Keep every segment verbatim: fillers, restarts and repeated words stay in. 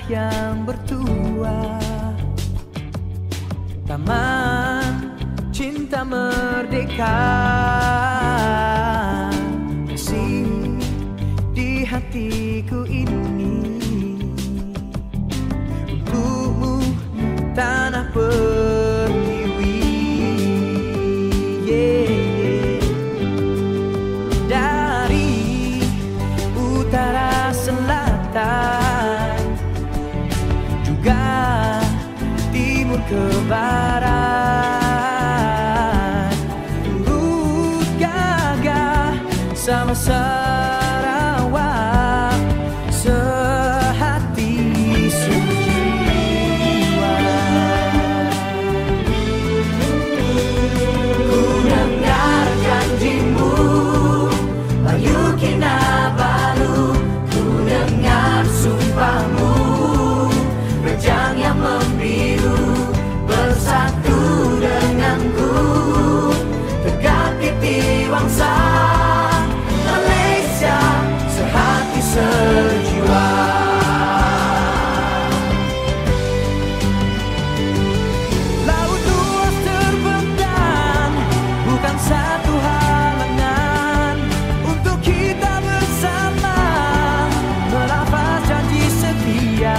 yang bertua, taman cinta merdeka, kasih di hatiku ini untukmu tanah pertiwi. Yeah. Dari utara selatan juga timur ke barat, turut gagah sama Sarawak, sehati sejiwa. Ku dengar janjimu Bayu Kinabalu, ku dengar sumpahmu Rejang yang membiru, bersatu denganku, tegak titi wangsa Malaysia, sehati sejiwa. Laut luas terbentang, bukan satu halangan untuk kita bersama melafaz janji setia.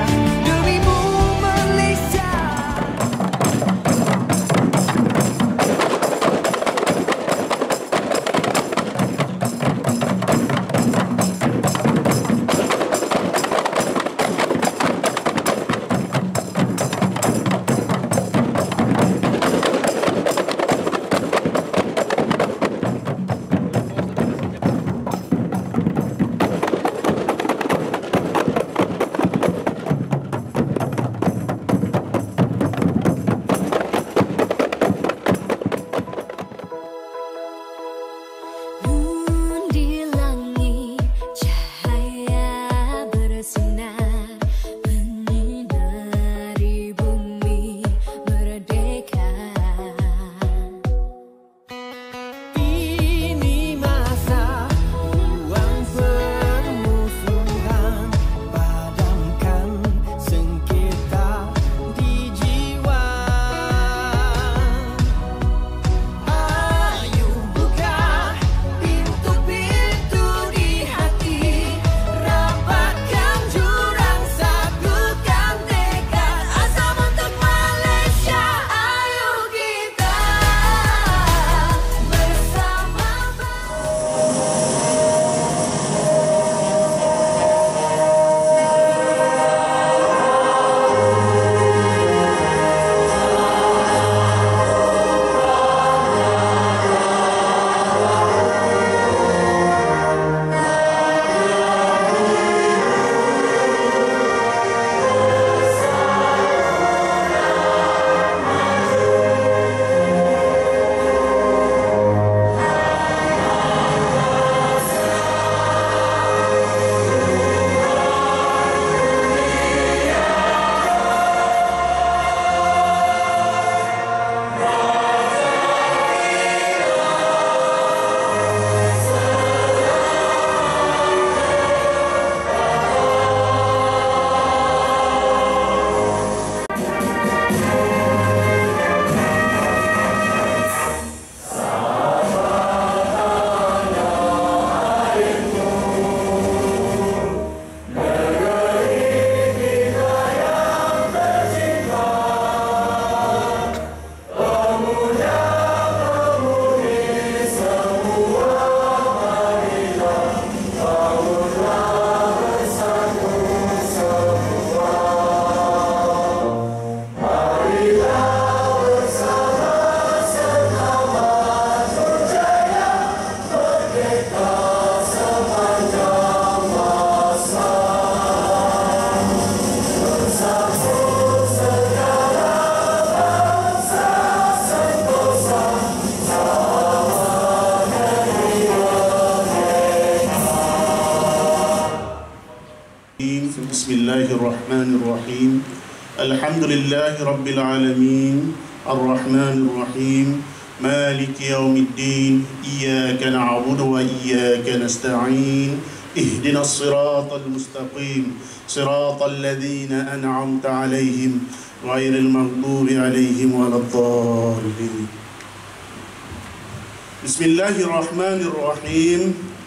Bismillahirrahmanirrahim. Alhamdulillahi Rabbil Alamin. Ar-Rahmanirrahim. Maliki yaumiddin. Iyyaka na'budu wa iyyaka nasta'in. اهدنا الصراط المستقيم صراط الذين أنعمت عليهم غير المغضوب عليهم ولا الضالين. بسم الله الرحمن الرحيم.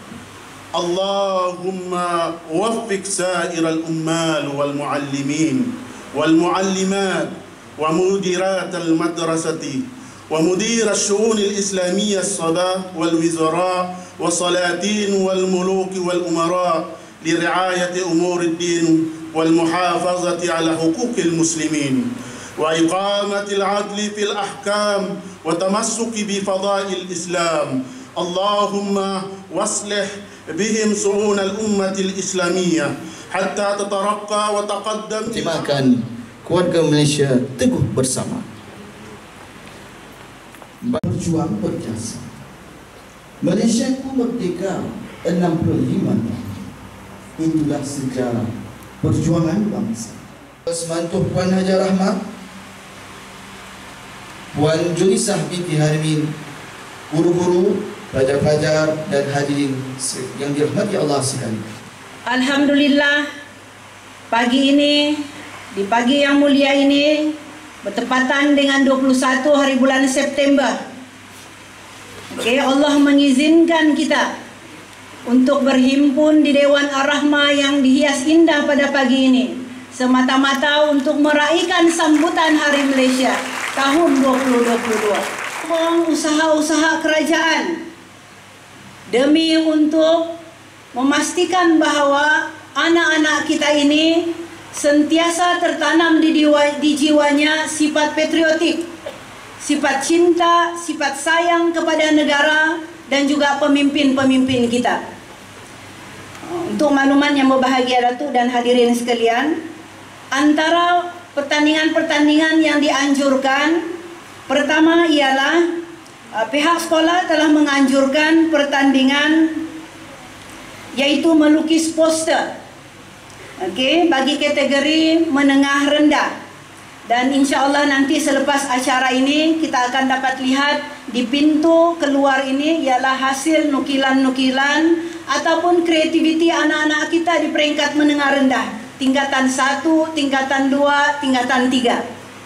اللهم وفق سائر الأمال والمعلمين والمعلمات ومديرات المدرسة ومدير الشؤون الإسلامية الصباح والوزراء والسلاطين والملوك والأمراء لرعاية أمور الدين والمحافظة على حقوق المسلمين وإقامة العدل في الأحكام وتمسك بفضائل الإسلام. اللهم واصلح بهم شؤون الأمة الإسلامية حتى تترقى وتقدم. Optimalkan keluarga Malaysia teguh bersama, berjuang berjasa. Malaysia ku merdeka enam puluh lima tahun. Itulah sejarah perjuangan bangsa. Semantuk Puan Hajar Rahmat, Puan Julisah binti Harmin, guru-guru, pelajar-pelajar dan hadirin yang dirahmati Allah sekalian. Alhamdulillah, pagi ini, di pagi yang mulia ini, bertepatan dengan dua puluh satu hari bulan September. Okay, Allah mengizinkan kita untuk berhimpun di Dewan Ar-Rahmah yang dihias indah pada pagi ini, semata-mata untuk meraihkan sambutan Hari Malaysia tahun dua ribu dua puluh dua. Usaha-usaha kerajaan demi untuk memastikan bahawa anak-anak kita ini sentiasa tertanam di, diwa, di jiwanya sifat patriotik, sifat cinta, sifat sayang kepada negara dan juga pemimpin-pemimpin kita. Untuk makluman yang berbahagia Datuk dan hadirin sekalian, antara pertandingan-pertandingan yang dianjurkan, pertama ialah uh, pihak sekolah telah menganjurkan pertandingan yaitu melukis poster. Okey, bagi kategori menengah rendah. Dan insya-Allah nanti selepas acara ini kita akan dapat lihat di pintu keluar ini ialah hasil nukilan-nukilan ataupun kreativiti anak-anak kita di peringkat menengah rendah, tingkatan satu, tingkatan dua, tingkatan tiga.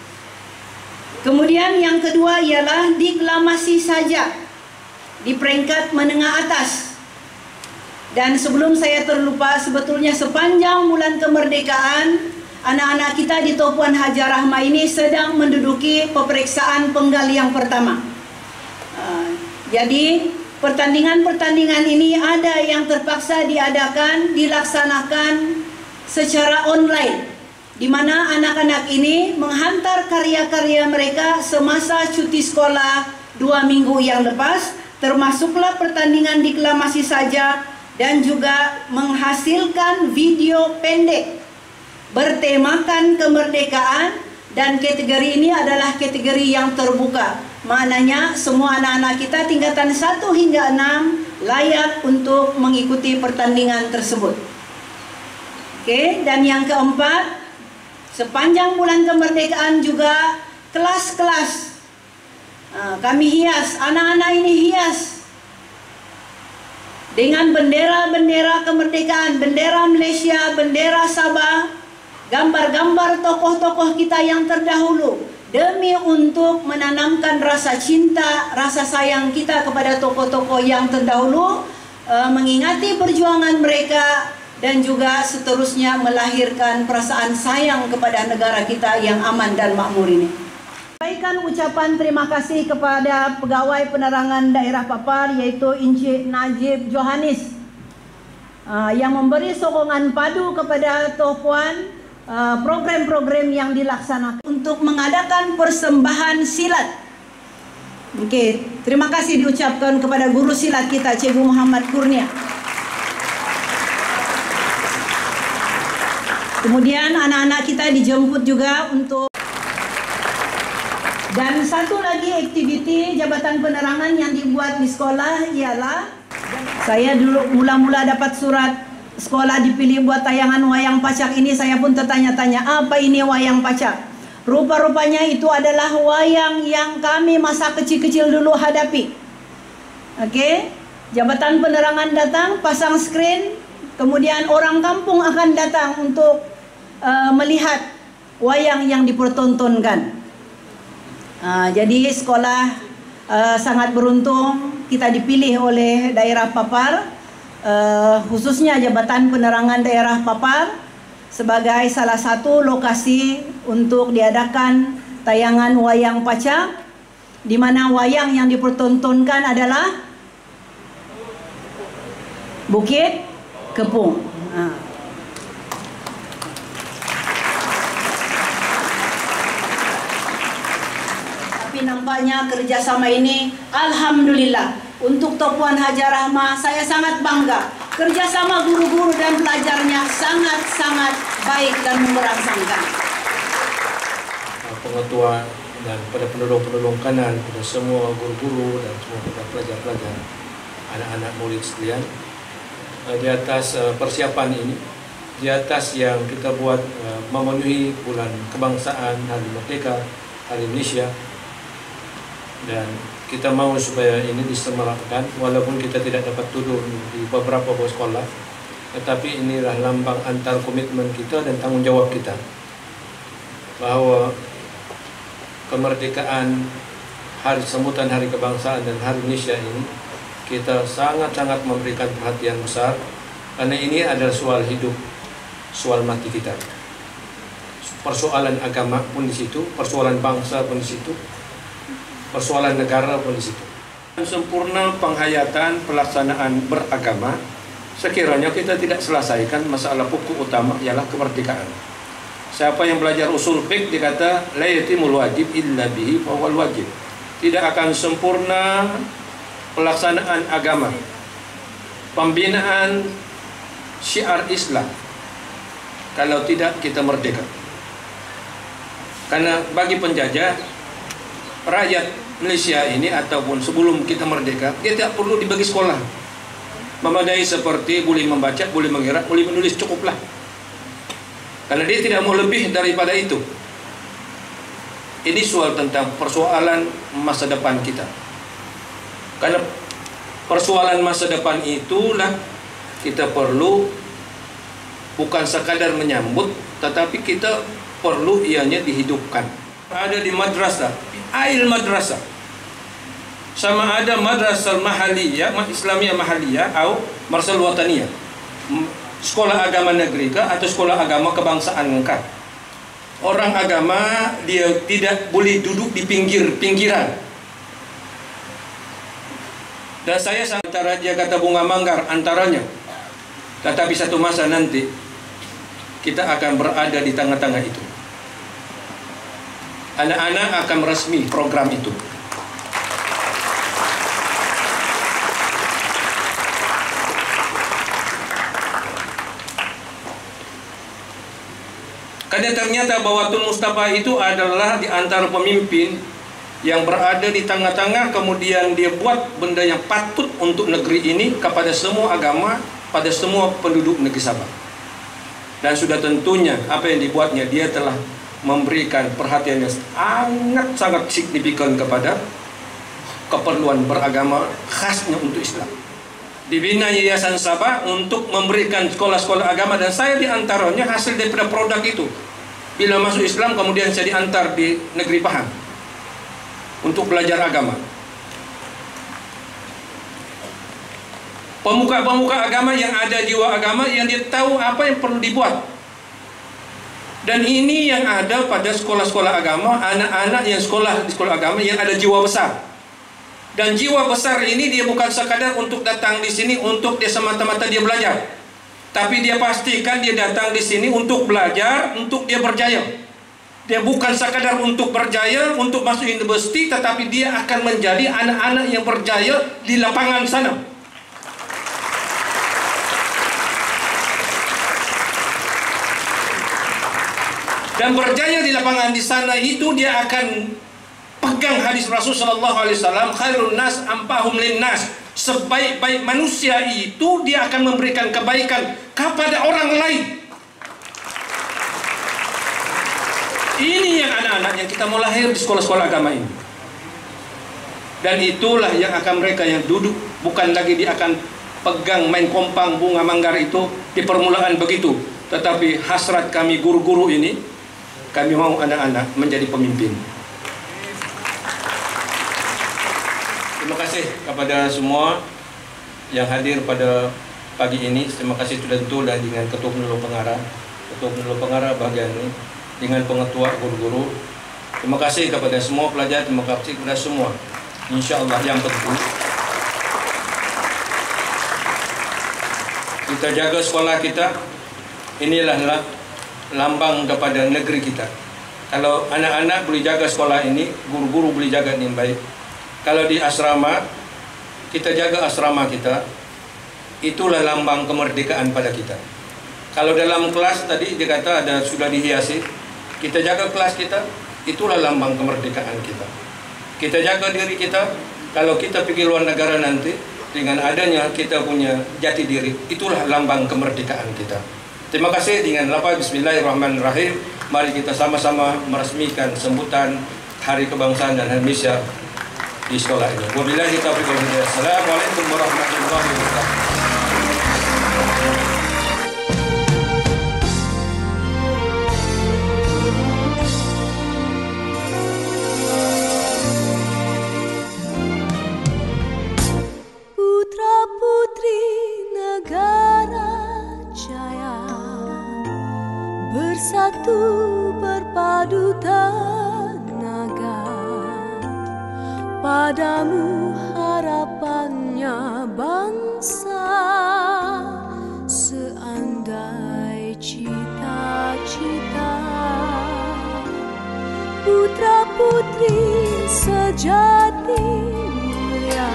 Kemudian yang kedua ialah deklamasi saja di peringkat menengah atas. Dan sebelum saya terlupa, sebetulnya sepanjang bulan kemerdekaan, anak-anak kita di Puan Hajar Rahmah ini sedang menduduki peperiksaan penggal yang pertama. Uh, jadi pertandingan-pertandingan ini ada yang terpaksa diadakan, dilaksanakan secara online, di mana anak-anak ini menghantar karya-karya mereka semasa cuti sekolah dua minggu yang lepas, termasuklah pertandingan deklamasi saja, dan juga menghasilkan video pendek bertemakan kemerdekaan, dan kategori ini adalah kategori yang terbuka. Maknanya semua anak-anak kita tingkatan satu hingga enam layak untuk mengikuti pertandingan tersebut. Oke, dan yang keempat, sepanjang bulan kemerdekaan juga kelas-kelas uh, kami hias, anak-anak ini hias dengan bendera-bendera kemerdekaan, bendera Malaysia, bendera Sabah, gambar-gambar tokoh-tokoh kita yang terdahulu, demi untuk menanamkan rasa cinta, rasa sayang kita kepada tokoh-tokoh yang terdahulu, uh, mengingati perjuangan mereka, dan juga seterusnya melahirkan perasaan sayang kepada negara kita yang aman dan makmur ini. Sampaikan ucapan terima kasih kepada Pegawai Penerangan Daerah Papar, yaitu Encik Najib Johannes, uh, yang memberi sokongan padu kepada Toh Puan uh, program-program yang dilaksanakan untuk mengadakan persembahan silat. Okey, terima kasih diucapkan kepada guru silat kita, Cikgu Muhammad Kurnia. Kemudian anak-anak kita dijemput juga untuk. Dan satu lagi aktiviti Jabatan Penerangan yang dibuat di sekolah ialah, saya dulu mula-mula dapat surat sekolah dipilih buat tayangan wayang pacak ini, saya pun tertanya-tanya, apa ini wayang pacak? Rupa-rupanya itu adalah wayang yang kami masa kecil-kecil dulu hadapi. Okey, Jabatan Penerangan datang, pasang skrin, kemudian orang kampung akan datang untuk uh, melihat wayang yang dipertontonkan. Uh, jadi sekolah uh, sangat beruntung kita dipilih oleh daerah Papar, uh, khususnya Jabatan Penerangan Daerah Papar sebagai salah satu lokasi untuk diadakan tayangan wayang Paca, di mana wayang yang dipertontonkan adalah Bukit Kepung. Nah. Tapi nampaknya kerjasama ini, alhamdulillah, untuk Topuan Hajar Rahmah saya sangat bangga. Kerjasama guru-guru dan pelajarnya sangat-sangat baik dan merangsangkan. Pengetua dan pada penolong-penolong kanan, pada semua guru-guru dan semua pada pelajar-pelajar, anak-anak murid sekalian, di atas persiapan ini, di atas yang kita buat memenuhi bulan kebangsaan, Hari Merdeka, Hari Indonesia, dan kita mau supaya ini disemarakkan walaupun kita tidak dapat duduk di beberapa sekolah, tetapi inilah lambang antar komitmen kita dan tanggung jawab kita bahwa kemerdekaan, hari sambutan Hari Kebangsaan dan Hari Indonesia ini kita sangat-sangat memberikan perhatian besar, karena ini adalah soal hidup, soal mati kita. Persoalan agama pun di situ, persoalan bangsa pun di situ, persoalan negara pun di situ. Sempurna penghayatan pelaksanaan beragama, sekiranya kita tidak selesaikan masalah pokok utama ialah kemerdekaan. Siapa yang belajar usul fiqh dikata la yatimul wajib illa bihi fa huwal wajib. Tidak akan sempurna pelaksanaan agama, pembinaan syiar Islam kalau tidak kita merdeka. Karena bagi penjajah, rakyat Malaysia ini ataupun sebelum kita merdeka, dia tidak perlu dibagi sekolah. Memadai seperti boleh membaca, boleh mengira, boleh menulis, cukuplah. Karena dia tidak mau lebih daripada itu. Ini soal tentang persoalan masa depan kita. Karena persoalan masa depan itulah kita perlu bukan sekadar menyambut, tetapi kita perlu ianya dihidupkan. Ada di madrasah, ail madrasah, sama ada madrasah mahaliyah, Islamiyah mahaliyah, atau madrasah wataniyah, sekolah agama negeri kah atau sekolah agama kebangsaan kah. Orang agama dia tidak boleh duduk di pinggir-pinggiran. Dan saya antara dia kata bunga manggar antaranya. Tetapi satu masa nanti kita akan berada di tengah-tengah itu. Anak-anak akan resmi program itu. Karena ternyata bahwa Tun Mustafa itu adalah di antara pemimpin yang berada di tengah-tengah, kemudian dia buat benda yang patut untuk negeri ini kepada semua agama, pada semua penduduk negeri Sabah. Dan sudah tentunya apa yang dibuatnya, dia telah memberikan perhatian yang sangat-sangat signifikan kepada keperluan beragama khasnya untuk Islam. Dibina Yayasan Sabah untuk memberikan sekolah-sekolah agama, dan saya diantaranya hasil daripada produk itu. Bila masuk Islam kemudian saya diantar di negeri Pahang untuk belajar agama. Pemuka-pemuka agama yang ada jiwa agama, yang dia tahu apa yang perlu dibuat. Dan ini yang ada pada sekolah-sekolah agama, anak-anak yang sekolah di sekolah agama yang ada jiwa besar. Dan jiwa besar ini dia bukan sekadar untuk datang di sini untuk dia semata-mata dia belajar, tapi dia pastikan dia datang di sini untuk belajar, untuk dia berjaya. Dia bukan sekadar untuk berjaya, untuk masuk universiti, tetapi dia akan menjadi anak-anak yang berjaya di lapangan sana. Dan berjaya di lapangan di sana itu dia akan pegang hadis Rasul sallallahu alaihi wasallam, khairun nas ampahum linnas. Sebaik-baik manusia itu dia akan memberikan kebaikan kepada orang lain. Ini yang anak-anak yang kita mau lahir di sekolah-sekolah agama ini. Dan itulah yang akan mereka yang duduk, bukan lagi dia akan pegang main kompang bunga manggar itu di permulaan begitu. Tetapi hasrat kami guru-guru ini, kami mau anak-anak menjadi pemimpin. Terima kasih kepada semua yang hadir pada pagi ini. Terima kasih tentu dan dengan Ketua Penolong Pengarah, Ketua Penolong Pengarah bagian ini, dengan pengetua guru-guru. Terima kasih kepada semua pelajar, terima kasih kepada semua. Insya Allah yang tentu kita jaga sekolah kita. Inilah lambang kepada negeri kita. Kalau anak-anak boleh jaga sekolah ini, guru-guru boleh jaga dengan baik. Kalau di asrama, kita jaga asrama kita, itulah lambang kemerdekaan pada kita. Kalau dalam kelas tadi dia kata ada sudah dihiasi, kita jaga kelas kita, itulah lambang kemerdekaan kita. Kita jaga diri kita, kalau kita pergi luar negara nanti, dengan adanya kita punya jati diri, itulah lambang kemerdekaan kita. Terima kasih. Dengan lafaz Bismillahirrahmanirrahim, mari kita sama-sama meresmikan sambutan Hari Kebangsaan dan Indonesia di sekolah ini. Wabillahi taufiq wal hidayah. Assalamualaikum warahmatullahi wabarakatuh. Putra-putri negara jaya, bersatu berpadu tenaga, padamu harapannya bangsa, seandai cita-cita. Putra-putri sejati mulia,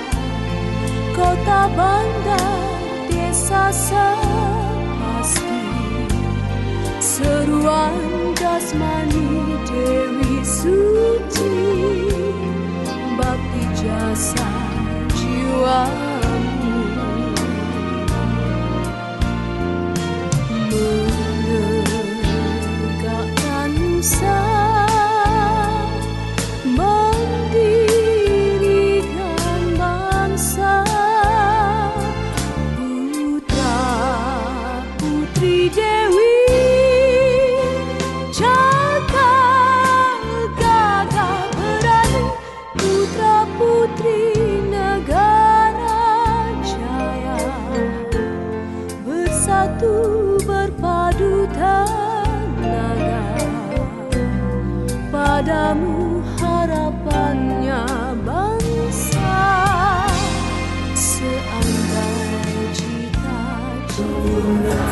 kota bandar desa sepasti, seruan jasmani Dewi Suci, bakti jasa jiwamu, menegakkan nusa, mendirikan bangsa. Putra putri Dewi, jaga gagah berani, putra putri negara jaya, bersatu berpadu tenaga, padamu harapannya bangsa, seandai cita-cita.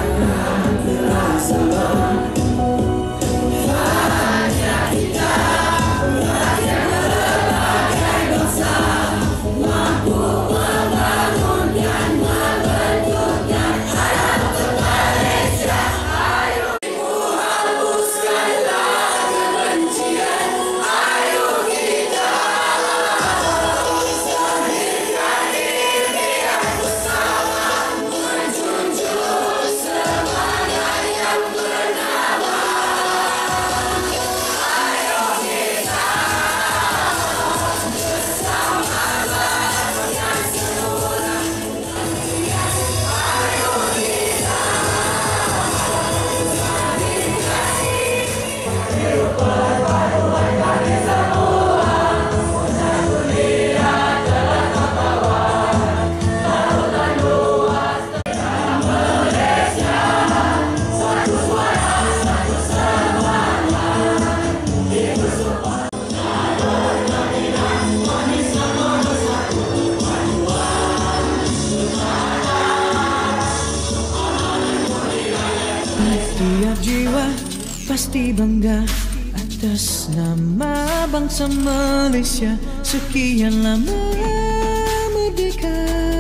Setiap jiwa pasti bangga atas nama bangsa Malaysia. Sekian lama merdeka,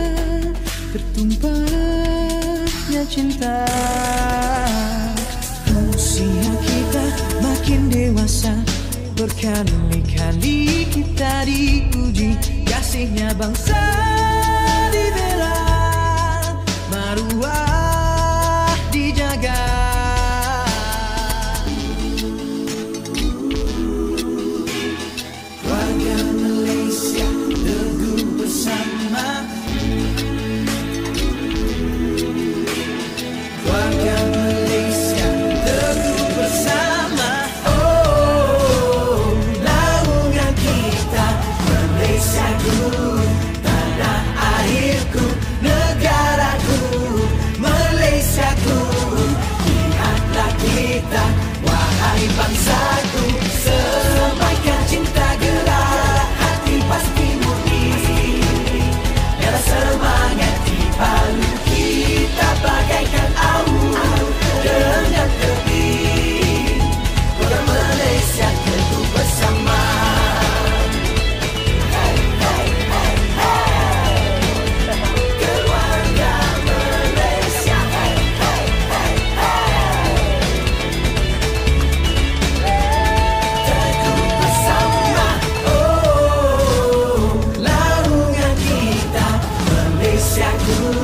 tertumpahnya cinta. Usia kita makin dewasa, berkali-kali kita diuji. Kasihnya bangsa dibela, maruah dijaga. Warga Malaysia teguh bersama, Indonesiaku.